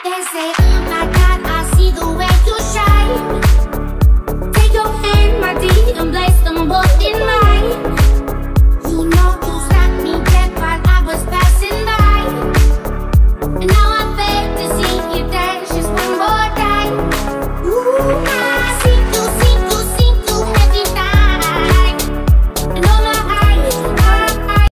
They say, oh my God, I see the way